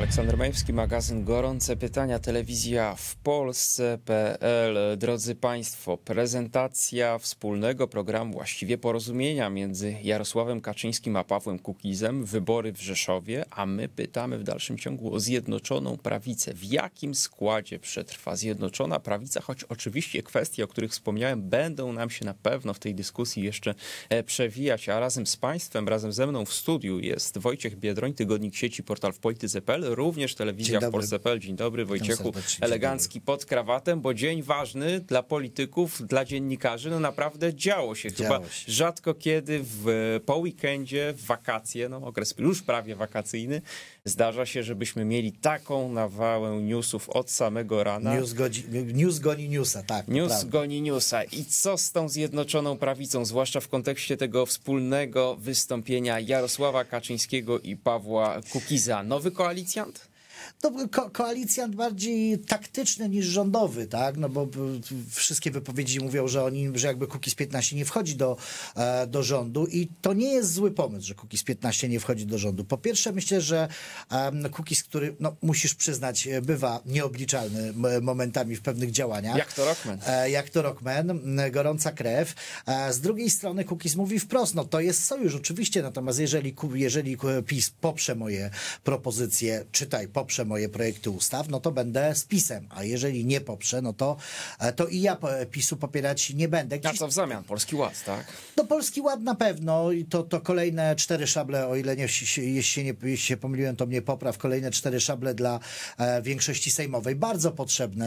Aleksander Majewski, magazyn Gorące Pytania, telewizja w Polsce.pl. Drodzy Państwo, prezentacja wspólnego programu, właściwie porozumienia między Jarosławem Kaczyńskim a Pawłem Kukizem, wybory w Rzeszowie, a my pytamy w dalszym ciągu o Zjednoczoną Prawicę. W jakim składzie przetrwa Zjednoczona Prawica, choć oczywiście kwestie, o których wspomniałem, będą nam się na pewno w tej dyskusji jeszcze przewijać, a razem z Państwem, razem ze mną w studiu jest Wojciech Biedroń, tygodnik sieci Portal w Polityce.pl, również telewizja w Polsce.pl. Dzień dobry, Wojciechu. Elegancki pod krawatem, bo dzień ważny dla polityków, dla dziennikarzy. No naprawdę działo się. Chyba rzadko kiedy po weekendzie, w wakacje, no okres już prawie wakacyjny, zdarza się, żebyśmy mieli taką nawałę newsów od samego rana. News goni newsa, tak. News goni newsa. I co z tą Zjednoczoną Prawicą, zwłaszcza w kontekście tego wspólnego wystąpienia Jarosława Kaczyńskiego i Pawła Kukiza? Nowy koalicjant? To koalicjant bardziej taktyczny niż rządowy, tak? No bo wszystkie wypowiedzi mówią, że jakby Kukiz 15 nie wchodzi do rządu i to nie jest zły pomysł, że Kukiz 15 nie wchodzi do rządu. Po pierwsze, myślę, że Kukiz, który, no musisz przyznać, bywa nieobliczalny momentami w pewnych działaniach. Jak to Rockman. Jak to Rockman, gorąca krew. Z drugiej strony Kukiz mówi wprost, no to jest sojusz, oczywiście, natomiast jeżeli PiS poprze moje propozycje, poprze moje projekty ustaw, no to będę z PiS-em, a jeżeli nie poprze, no to i ja PiS-u popierać nie będę. A co w zamian? Polski Ład, tak? No Polski Ład na pewno i to kolejne 4 szable, o ile jeśli się pomyliłem, to mnie popraw, kolejne 4 szable dla większości sejmowej, bardzo potrzebne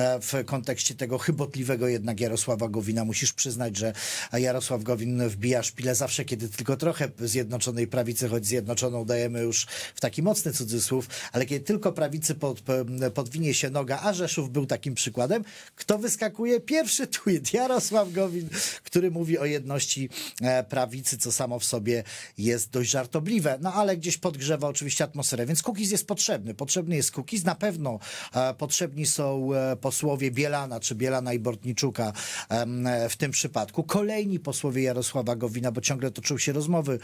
w kontekście tego chybotliwego jednak Jarosława Gowina. Musisz przyznać, że Jarosław Gowin wbija szpilę zawsze, kiedy tylko trochę Zjednoczonej Prawicy, choć Zjednoczoną dajemy już w taki mocny cudzysłów, ale kiedy tylko prawicy podwinie się noga, a Rzeszów był takim przykładem. Kto wyskakuje? Pierwszy tweet. Jarosław Gowin, który mówi o jedności prawicy, co samo w sobie jest dość żartobliwe. No ale gdzieś podgrzewa oczywiście atmosferę, więc Kukiz jest potrzebny. Potrzebny jest Kukiz. Na pewno potrzebni są posłowie Bielana, czy Bielana i Bortniczuka w tym przypadku. Kolejni posłowie Jarosława Gowina, bo ciągle toczą się rozmowy.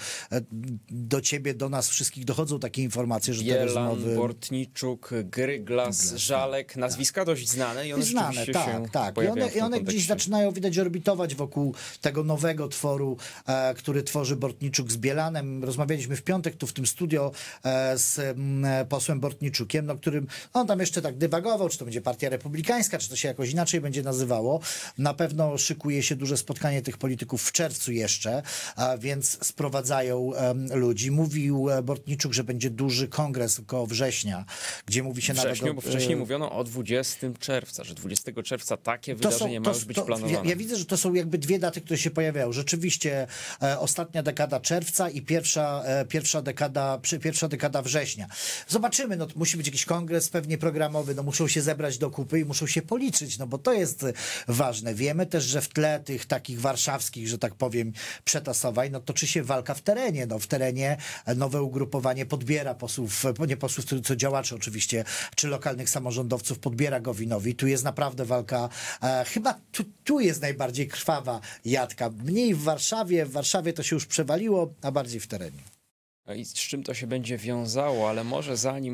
Do ciebie, do nas wszystkich dochodzą takie informacje, że te rozmowy... Bortniczuk, Gryglas, Żalek, nazwiska dość znane i one rzeczywiście się pojawiają. I one gdzieś zaczynają, widać, orbitować wokół tego nowego tworu, który tworzy Bortniczuk z Bielanem. Rozmawialiśmy w piątek tu w tym studio z posłem Bortniczukiem, no, którym on tam jeszcze tak dywagował, czy to będzie Partia Republikańska, czy to się jakoś inaczej będzie nazywało. Na pewno szykuje się duże spotkanie tych polityków w czerwcu jeszcze, więc sprowadzają ludzi. Mówił Bortniczuk, że będzie duży kongres około września, gdzie mówi się nawet... Bo wcześniej mówiono o 20 czerwca, że 20 czerwca takie wydarzenie ma już być planowane. Ja widzę, że to są jakby 2 daty, które się pojawiają. Rzeczywiście ostatnia dekada czerwca i pierwsza dekada września. Zobaczymy, no musi być jakiś kongres pewnie programowy, no muszą się zebrać do kupy i muszą się policzyć, no bo to jest ważne. Wiemy też, że w tle tych takich warszawskich, że tak powiem, przetasowań, no toczy się walka w terenie. No w terenie nowe ugrupowanie podbiera posłów, nie posłów, co działaczy oczywiście, czy lokalnych samorządowców, podbiera Gowinowi. Tu jest naprawdę walka, chyba tu jest najbardziej krwawa jadka. Mniej w Warszawie to się już przewaliło, a bardziej w terenie. I z czym to się będzie wiązało, ale może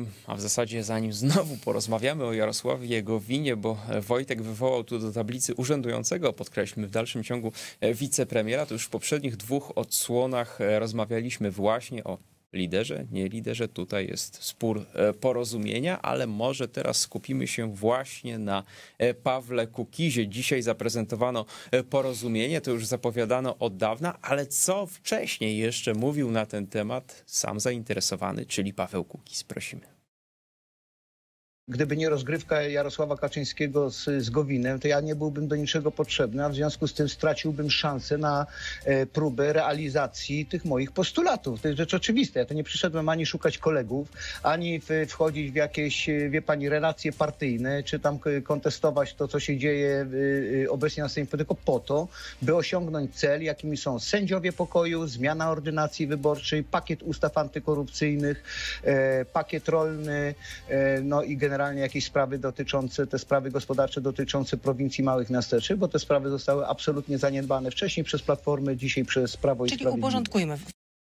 zanim znowu porozmawiamy o Jarosławie Gowinie, bo Wojtek wywołał tu do tablicy urzędującego, podkreślmy w dalszym ciągu, wicepremiera, to już w poprzednich 2 odsłonach rozmawialiśmy właśnie o liderze, nie liderze, tutaj jest spór porozumienia, ale może teraz skupimy się właśnie na Pawle Kukizie. Dzisiaj zaprezentowano porozumienie, to już zapowiadano od dawna, ale co wcześniej jeszcze mówił na ten temat sam zainteresowany, czyli Paweł Kukiz. Prosimy. Gdyby nie rozgrywka Jarosława Kaczyńskiego z Gowinem, to ja nie byłbym do niczego potrzebny, a w związku z tym straciłbym szansę na próbę realizacji tych moich postulatów. To jest rzecz oczywista. Ja to nie przyszedłem ani szukać kolegów, ani wchodzić w jakieś, wie pani, relacje partyjne, czy tam kontestować to, co się dzieje obecnie na Sejmie, tylko po to, by osiągnąć cel, jakimi są sędziowie pokoju, zmiana ordynacji wyborczej, pakiet ustaw antykorupcyjnych, pakiet rolny, no i generalnie jakieś sprawy dotyczące, te sprawy gospodarcze dotyczące prowincji małych miasteczek, bo te sprawy zostały absolutnie zaniedbane wcześniej przez Platformę, dzisiaj przez Prawo i Sprawiedliwość. Czyli uporządkujmy.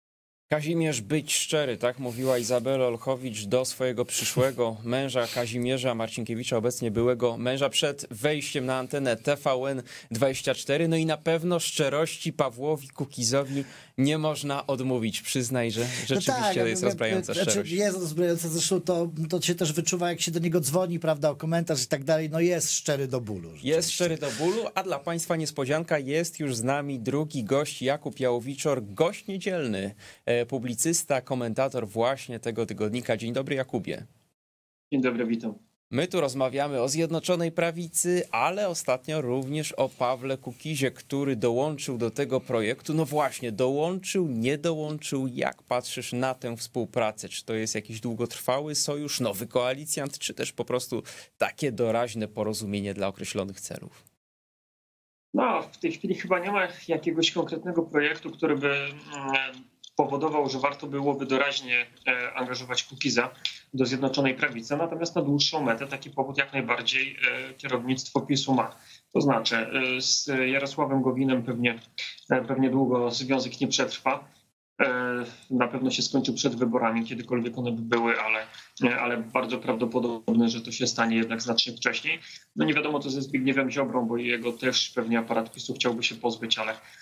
Kazimierz, być szczery, tak mówiła Izabela Olchowicz do swojego przyszłego męża Kazimierza Marcinkiewicza, obecnie byłego męża, przed wejściem na antenę TVN24. No i na pewno szczerości Pawłowi Kukizowi nie można odmówić. Przyznaj, że rzeczywiście jest rozbrajająca szczerość. Jest rozbrajająca, zresztą to się też wyczuwa, jak się do niego dzwoni, prawda, o komentarz i tak dalej. No jest szczery do bólu. Jest szczery do bólu, a dla Państwa niespodzianka, jest już z nami drugi gość, Jakub Jałowiczor, gość niedzielny, publicysta, komentator właśnie tego tygodnika. Dzień dobry, Jakubie. Dzień dobry, witam. My tu rozmawiamy o Zjednoczonej Prawicy, ale ostatnio również o Pawle Kukizie, który dołączył do tego projektu. No właśnie, dołączył, nie dołączył. Jak patrzysz na tę współpracę? Czy to jest jakiś długotrwały sojusz, nowy koalicjant, czy też po prostu takie doraźne porozumienie dla określonych celów? No, w tej chwili chyba nie ma jakiegoś konkretnego projektu, który by powodował, że warto byłoby doraźnie angażować Kukiza do Zjednoczonej Prawicy. Natomiast na dłuższą metę taki powód jak najbardziej kierownictwo PiS-u ma. To znaczy z Jarosławem Gowinem pewnie długo związek nie przetrwa. Na pewno się skończył przed wyborami, kiedykolwiek one by były, ale bardzo prawdopodobne, że to się stanie jednak znacznie wcześniej. No nie wiadomo co ze Zbigniewem Ziobrą, bo jego też pewnie aparat PiS-u chciałby się pozbyć,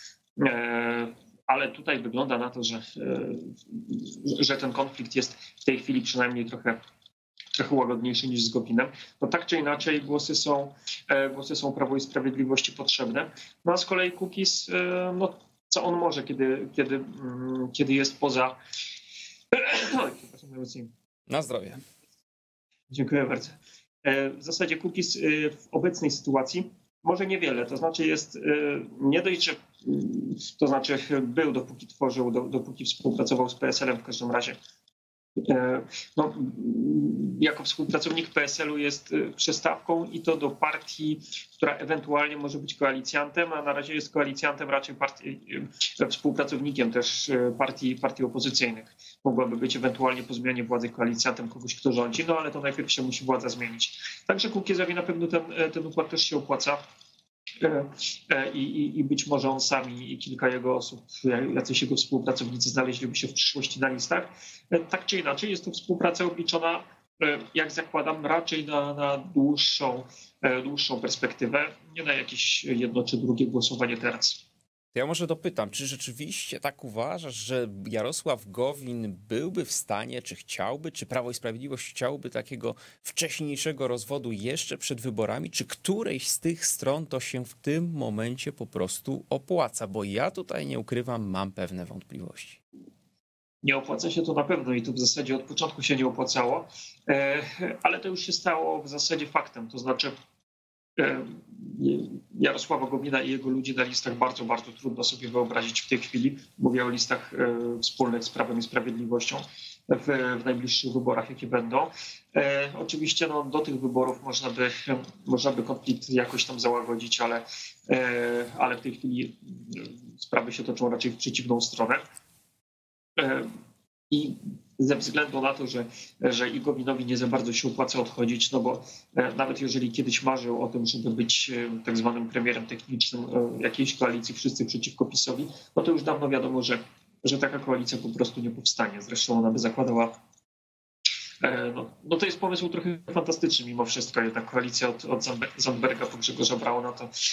ale tutaj wygląda na to, że ten konflikt jest w tej chwili przynajmniej trochę łagodniejszy niż z Gowinem. No tak czy inaczej głosy są Prawo i Sprawiedliwości potrzebne. No a z kolei Kukiz, no co on może, kiedy jest poza... Na zdrowie. Dziękuję bardzo. W zasadzie Kukiz w obecnej sytuacji może niewiele, to znaczy jest nie dość, że to znaczy był, dopóki tworzył, dopóki współpracował z PSL-em w każdym razie. No, jako współpracownik PSL-u jest przystawką i to do partii, która ewentualnie może być koalicjantem, a na razie jest koalicjantem raczej współpracownikiem też partii opozycyjnych. Mogłaby być ewentualnie po zmianie władzy koalicjantem kogoś, kto rządzi, no ale to najpierw się musi władza zmienić. Także Kukizowi na pewno ten układ też się opłaca. I być może on sami i kilka jego osób, jacyś jego współpracownicy znaleźliby się w przyszłości na listach. Tak czy inaczej jest to współpraca obliczona, jak zakładam, raczej na dłuższą perspektywę, nie na jakieś jedno czy drugie głosowanie teraz. Ja może dopytam, czy rzeczywiście tak uważasz, że Jarosław Gowin byłby w stanie, czy chciałby, czy Prawo i Sprawiedliwość chciałby takiego wcześniejszego rozwodu jeszcze przed wyborami, czy którejś z tych stron to się w tym momencie po prostu opłaca? Bo ja tutaj nie ukrywam, mam pewne wątpliwości. Nie opłaca się to na pewno i to w zasadzie od początku się nie opłacało, ale to już się stało w zasadzie faktem, to znaczy Jarosława Gowina i jego ludzi na listach bardzo, bardzo trudno sobie wyobrazić w tej chwili. Mówię o listach wspólnych z Prawem i Sprawiedliwością w najbliższych wyborach, jakie będą. Oczywiście no, do tych wyborów można by konflikt jakoś tam załagodzić, ale w tej chwili sprawy się toczą raczej w przeciwną stronę. I ze względu na to, że i Gowinowi nie za bardzo się opłaca odchodzić, no bo nawet jeżeli kiedyś marzył o tym, żeby być tak zwanym premierem technicznym jakiejś koalicji wszyscy przeciwko PiS-owi, no to już dawno wiadomo, że taka koalicja po prostu nie powstanie. Zresztą ona by zakładała, no to jest pomysł trochę fantastyczny mimo wszystko, jednak koalicja od Zandberga po Grzegorza Brauna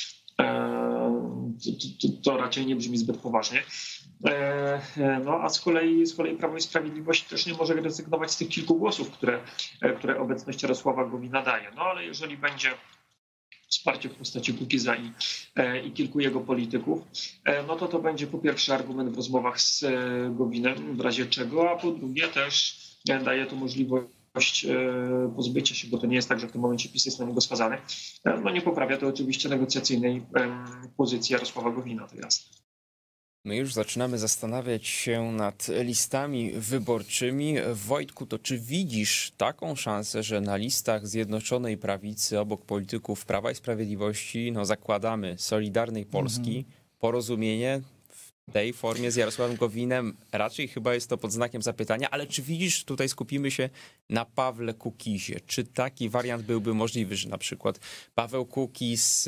to raczej nie brzmi zbyt poważnie. No a z kolei Prawo i Sprawiedliwość też nie może rezygnować z tych kilku głosów, które obecność Jarosława Gowina daje. No ale jeżeli będzie wsparcie w postaci Kukiza i kilku jego polityków, no to będzie po pierwsze argument w rozmowach z Gowinem, w razie czego, a po drugie też daje to możliwość pozbycia się, bo to nie jest tak, że w tym momencie PiS jest na niego skazany. No nie poprawia to oczywiście negocjacyjnej pozycji Jarosława Gowina, to jasne. My już zaczynamy zastanawiać się nad listami wyborczymi. Wojtku, to czy widzisz taką szansę, że na listach Zjednoczonej Prawicy obok polityków Prawa i Sprawiedliwości, no zakładamy Solidarnej Polski, porozumienie w tej formie z Jarosławem Gowinem, raczej chyba jest to pod znakiem zapytania, ale czy widzisz, tutaj skupimy się na Pawle Kukizie, czy taki wariant byłby możliwy, że na przykład Paweł Kukiz,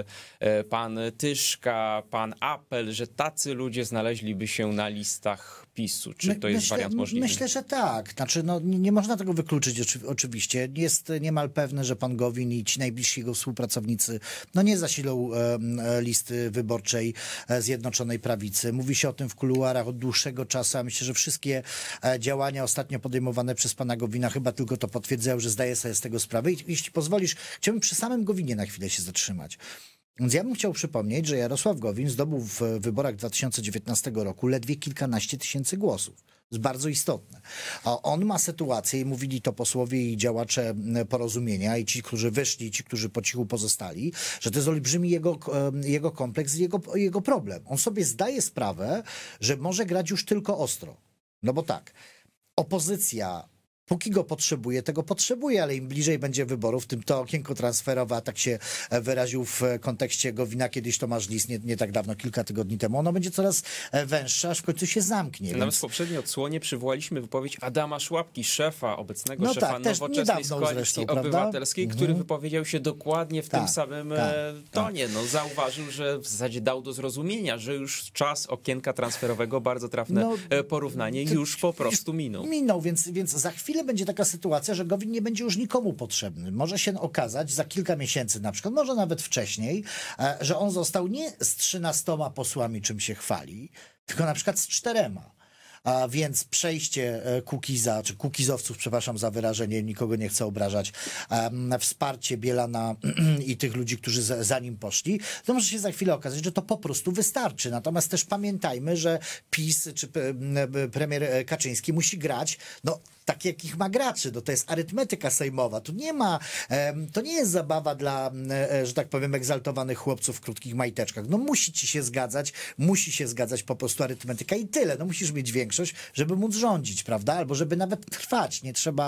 pan Tyszka, pan Apel, że tacy ludzie znaleźliby się na listach PiS-u? Czy to jest wariant możliwy? Myślę, że tak. Znaczy, no, nie można tego wykluczyć oczywiście. Jest niemal pewne, że pan Gowin i ci najbliżsi jego współpracownicy nie zasilą listy wyborczej Zjednoczonej Prawicy. Mówi się o tym w kuluarach od dłuższego czasu, a myślę, że wszystkie działania ostatnio podejmowane przez pana Gowina chyba tylko to potwierdzają, że zdaje sobie z tego sprawę. I jeśli pozwolisz, chciałbym przy samym Gowinie na chwilę się zatrzymać. Więc ja bym chciał przypomnieć, że Jarosław Gowin zdobył w wyborach 2019 roku ledwie kilkanaście tysięcy głosów. To jest bardzo istotne. A on ma sytuację, i mówili to posłowie i działacze Porozumienia, i ci, którzy wyszli, i ci, którzy po cichu pozostali, że to jest olbrzymi jego kompleks i jego problem. On sobie zdaje sprawę, że może grać już tylko ostro. No bo tak, opozycja, póki go potrzebuje, tego potrzebuje, ale im bliżej będzie wyborów, tym to okienko transferowe, a tak się wyraził w kontekście Gowina kiedyś Tomasz Lis, nie tak dawno, kilka tygodni temu, ono będzie coraz węższe, aż w końcu się zamknie. Nawet więc... w poprzedniej odsłonie przywołaliśmy wypowiedź Adama Szłapki, obecnego szefa Nowoczesnej z Koalicji Obywatelskiej, który wypowiedział się dokładnie w tym samym tonie. No, zauważył, że w zasadzie dał do zrozumienia, że już czas okienka transferowego, bardzo trafne porównanie, już po prostu minął. Minął, więc za chwilę będzie taka sytuacja, że Gowin nie będzie już nikomu potrzebny. Może się okazać za kilka miesięcy na przykład, może nawet wcześniej, że on został nie z 13 posłami, czym się chwali, tylko na przykład z 4. A więc przejście Kukiza, czy Kukizowców, przepraszam za wyrażenie, nikogo nie chcę obrażać, wsparcie Bielana i tych ludzi, którzy za nim poszli, to może się za chwilę okazać, że to po prostu wystarczy. Natomiast też pamiętajmy, że PiS czy premier Kaczyński musi grać, tak jakich ma graczy, to jest arytmetyka sejmowa. Tu nie ma, to nie jest zabawa dla, że tak powiem, egzaltowanych chłopców w krótkich majteczkach. Musi ci się zgadzać, musi się zgadzać po prostu arytmetyka i tyle. Musisz mieć większość, żeby móc rządzić, prawda? Albo żeby nawet trwać.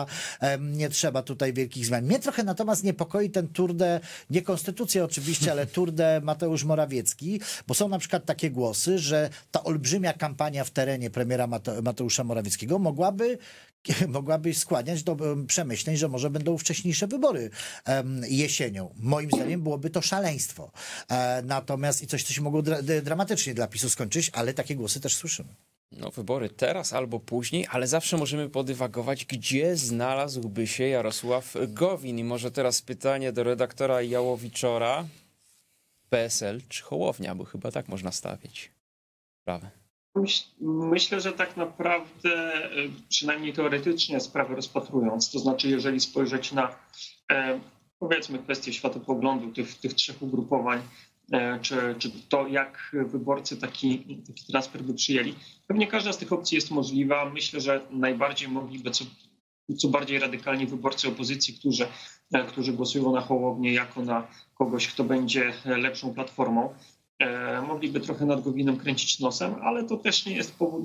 Nie trzeba tutaj wielkich zmian. Mnie trochę natomiast niepokoi ten tour de, nie konstytucja oczywiście, ale tour de Mateusz Morawiecki, bo są na przykład takie głosy, że ta olbrzymia kampania w terenie premiera Mateusza Morawieckiego mogłaby skłaniać do przemyśleń, że może będą wcześniejsze wybory jesienią. Moim zdaniem byłoby to szaleństwo. Natomiast i coś, co się mogło dramatycznie dla PiS-u skończyć, ale takie głosy też słyszymy. Wybory teraz albo później, ale zawsze możemy podywagować, gdzie znalazłby się Jarosław Gowin. I może teraz pytanie do redaktora Jałowiczora. PSL czy Hołownia, bo chyba tak można stawiać sprawę. Myślę, że tak naprawdę, przynajmniej teoretycznie sprawę rozpatrując, to znaczy jeżeli spojrzeć na powiedzmy kwestię światopoglądu tych trzech ugrupowań, czy to jak wyborcy taki transfer by przyjęli, pewnie każda z tych opcji jest możliwa. Myślę, że najbardziej mogliby, co bardziej radykalni wyborcy opozycji, którzy głosują na Hołownię jako na kogoś, kto będzie lepszą platformą, mogliby trochę nad Gowinem kręcić nosem, ale to też nie jest powód,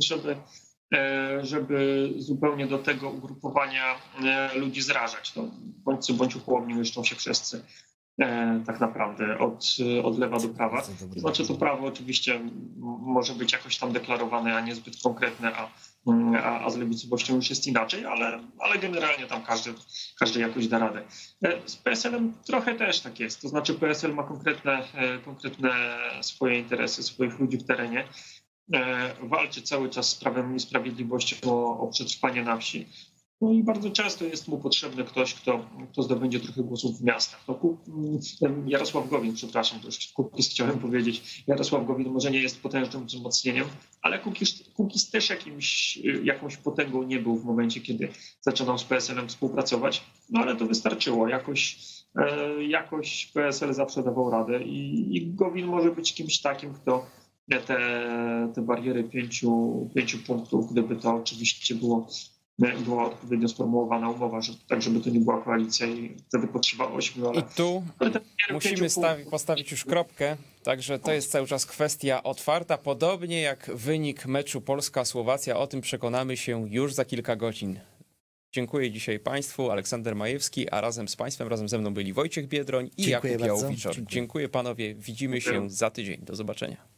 żeby zupełnie do tego ugrupowania ludzi zrażać. Bądź u Hołowni mieszczą się wszyscy tak naprawdę od lewa do prawa. Znaczy to prawo oczywiście może być jakoś tam deklarowane, a niezbyt konkretne, a z lewicowością już jest inaczej, ale generalnie tam każdy jakoś da radę. Z PSL-em trochę też tak jest. To znaczy PSL ma konkretne swoje interesy, swoich ludzi w terenie. Walczy cały czas z Prawem i Sprawiedliwością o przetrwanie na wsi. I bardzo często jest mu potrzebny ktoś, kto zdobędzie trochę głosów w miastach. Jarosław Gowin, przepraszam, to już Kukiz chciałem powiedzieć. Jarosław Gowin może nie jest potężnym wzmocnieniem, ale Kukiz też jakąś potęgą nie był w momencie, kiedy zaczynał z PSL-em współpracować. Ale to wystarczyło. Jakoś PSL zawsze dawał radę i Gowin może być kimś takim, kto te bariery 5 punktów, gdyby to oczywiście była odpowiednio sformułowana umowa, żeby to nie była koalicja i wtedy potrzeba 8. I tu musimy postawić już kropkę, także to jest cały czas kwestia otwarta. Podobnie jak wynik meczu Polska-Słowacja, o tym przekonamy się już za kilka godzin. Dziękuję dzisiaj Państwu, Aleksander Majewski, a razem z Państwem, razem ze mną byli Wojciech Biedroń i Jakub Jałowiczor. Dziękuję panowie, widzimy się za tydzień. Do zobaczenia.